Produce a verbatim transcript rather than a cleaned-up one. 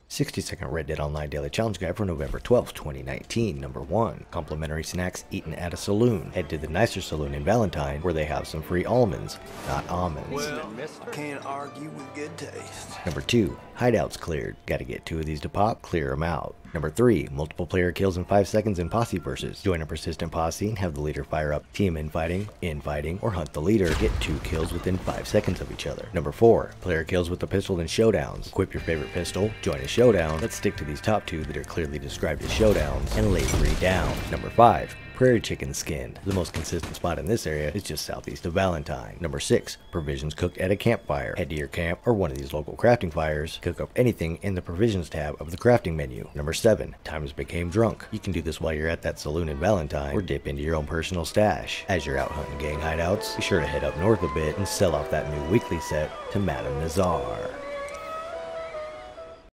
sixty second Red Dead Online Daily Challenge Guide for November twelfth, twenty nineteen. Number one. Complimentary snacks eaten at a saloon. Head to the nicer saloon in Valentine where they have some free almonds, not almonds. Well, can't argue with good taste. Number two. Hideouts Cleared. Gotta get two of these to pop, clear them out. Number three. Multiple player kills in five seconds in posse versus. Join a persistent posse and have the leader fire up team infighting, infighting, or hunt the leader. Get two kills within five seconds of each other. Number four. Player kills with the pistol in Showdowns. Equip your favorite pistol, join a showdown. Let's stick to these top two that are clearly described as showdowns, and lay three down. Number five. Prairie chicken skinned. The most consistent spot in this area is just southeast of Valentine. Number six. Provisions cooked at a campfire. Head to your camp or one of these local crafting fires. Cook up anything in the provisions tab of the crafting menu. Number seven. Times became drunk. You can do this while you're at that saloon in Valentine, or dip into your own personal stash. As you're out hunting gang hideouts, be sure to head up north a bit and sell off that new weekly set to Madame Nazar.